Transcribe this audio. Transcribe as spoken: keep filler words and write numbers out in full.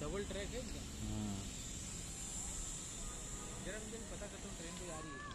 Double track है क्या? हाँ जरा मुझे पता करता हूँ ट्रेन भी आ रही है।